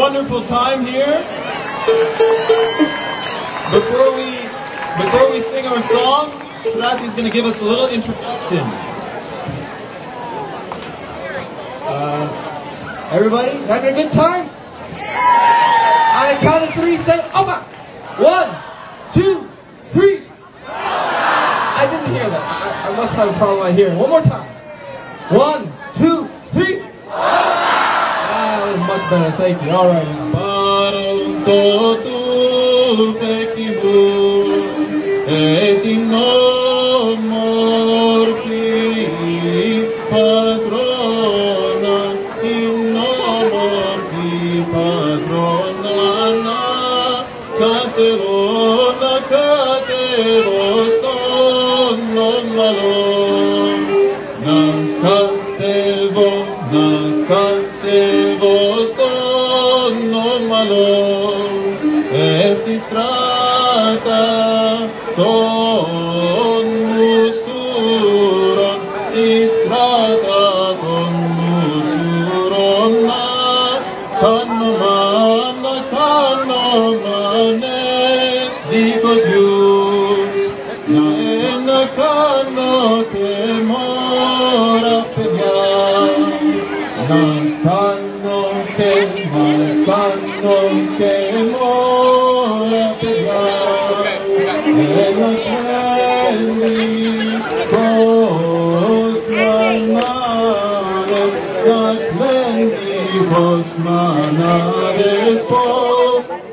wonderful time here. Before we sing our song, Stratis is going to give us a little introduction. Everybody, having a good time? On a count of 3, say Opa! 1, 2, 3. I didn't hear that. I must have a problem with hearing. One more time. 1, 2, 3. That was much better. Thank you. All right. Esti strata ton musuron, sti strata ton musuron na channo manes dikos yus na ena kano ke mora pegyan na kano ke mora pegyan ena kendi kosmanades na kendi kosmanades po